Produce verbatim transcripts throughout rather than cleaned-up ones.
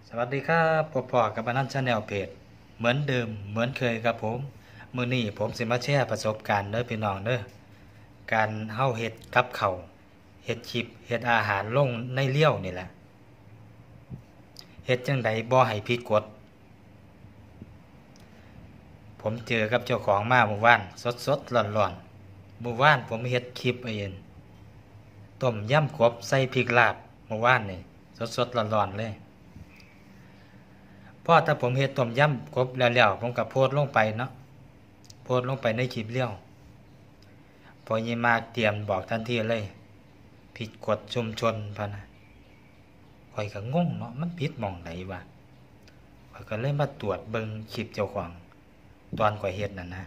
สวัสดีครับพบพอกับอนันต์ชาแนลเพจเหมือนเดิมเหมือนเคยครับผมมื้อนี้ผมสิมาแชร์ประสบการณ์เด้อพี่น้องเด้อการเฮาเฮ็ดกับข้าวเฮ็ดคลิปเฮ็ดอาหารลงในเลี้ยวนี่แหละเฮ็ดจังไดบ่ให้ผิดกฎผมเจอกับเจ้าของมาเมื่อวานสดๆร้อนๆเมื่อวานผมเฮ็ดคลิปเองต้มยำกบใส่พริกลาบเมื่อวานนี่สดๆร้อนๆเลยพอถ้าผมเฮ็ดต้มยำกบแล้วๆผมก็โพสต์ลงไปเนาะโพสต์ลงไปในคลิปเลี้ยวพอยิมาเตรียมบอกทันทีเลยผิดกฎชุมชนพะนะข่อยก็งงเนาะมันผิดหม่องไหนวะข่อยก็เลยมาตรวจเบิ่งคลิปเจ้าของตอนข่อยเฮ็ดนั่นนะ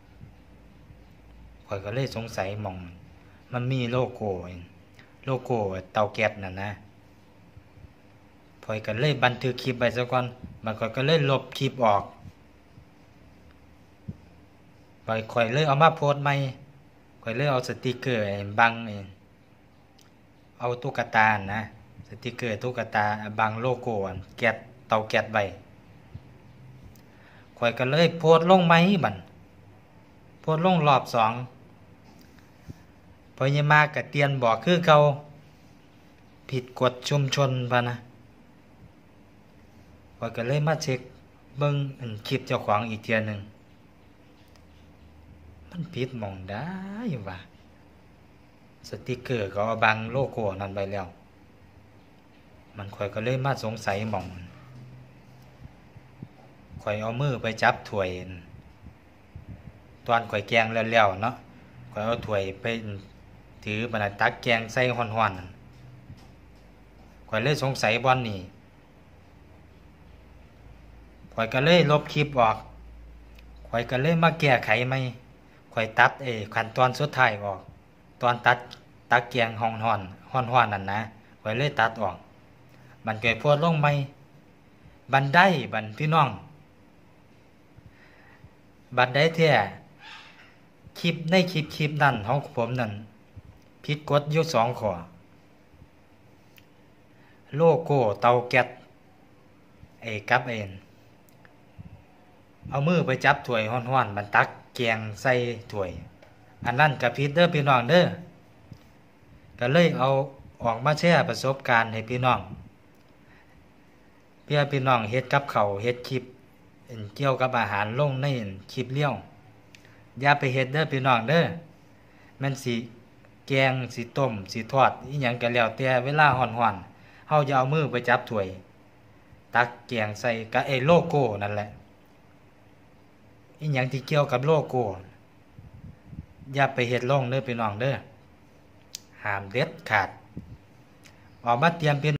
ข่อยก็เลยสงสัยหม่องมันมีโลโก้โลโก้เตาแก๊สนั่นนะข่อยก็เลยบันทึกคลิปไว้ซะก่อนมันข่อยก็เลยลบคลิปออกข่อยข่อยเลยเอามาโพสต์ใหม่ข่อยเลยเอาสติกเกอร์บังเอาตุ๊กตานะสติกเกอร์ตุ๊กตาบังโลโก้แก๊สเตาแก๊สไว้ข่อยก็เลยโพสต์ลงใหม่บัดโพสต์ลงรอบสองพอยังมาก็เตือนบอกคือเก่าผิดกฎชุมชนพะนะข่อยก็เลยมาเช็คเบิ่งอันคลิปเจ้าของอีกเทื่อนึงมันผิดหม่องใดวะสติกเกอร์ก็เอาบังโลโก้นั่นไปแล้วมันข่อยก็เลยมาสงสัยหม่องข่อยเอามือไปจับถ้วยตอนข่อยแกงแล้วๆเนาะข่อยเอาถ้วยไปถือบัดนั้นตักแกงใส่ฮ้อนๆนั่นข่อยเลยสงสัยบ่อนนี่ข่อยก็เลยลบคลิปออกข่อยก็เลยมาแก้ไขใหม่ข่อยตัดเอ้ขั้นตอนสุดท้ายออกตอนตัดตักแกงฮ้อนๆฮ้อนๆนั่นนะข่อยเลยตัดออกมันเกิดโพสต์ลงใหม่บันไดบันพี่น้องบันไดแท้คลิปในคลิปคลิปนั้นของผมนั่นผิดกฎอยู่สองข้อโลโก้เตาแก๊สไอ้กับเอ็นเอามือไปจับถ้วยฮ้อนๆมันตักแกงใส่ถ้วยอันนั้นก็ผิดเด้อพี่น้องเด้อก็เลยเอาออกมาแชร์ประสบการณ์ให้พี่น้องเพื่อพี่น้องเฮ็ดกับข้าวเฮ็ดคลิปเกี่ยวกับอาหารลงในคลิปเลี้ยวอย่าไปเฮ็ดเด้อพี่น้องเด้อมันสิแกงสิต้มสิทอดอีหยังก็แล้วแต่เวลาฮ้อนๆเฮาอย่าเอามือไปจับถ้วยตักแกงใส่กับไอ้โลโก้นั่นแหละอีหยังที่เกี่ยวกับโลโก้อย่าไปเฮ็ดลงเด้อพี่น้องเด้อห้ามเด็ดขาดออกมาเตรียมเป็น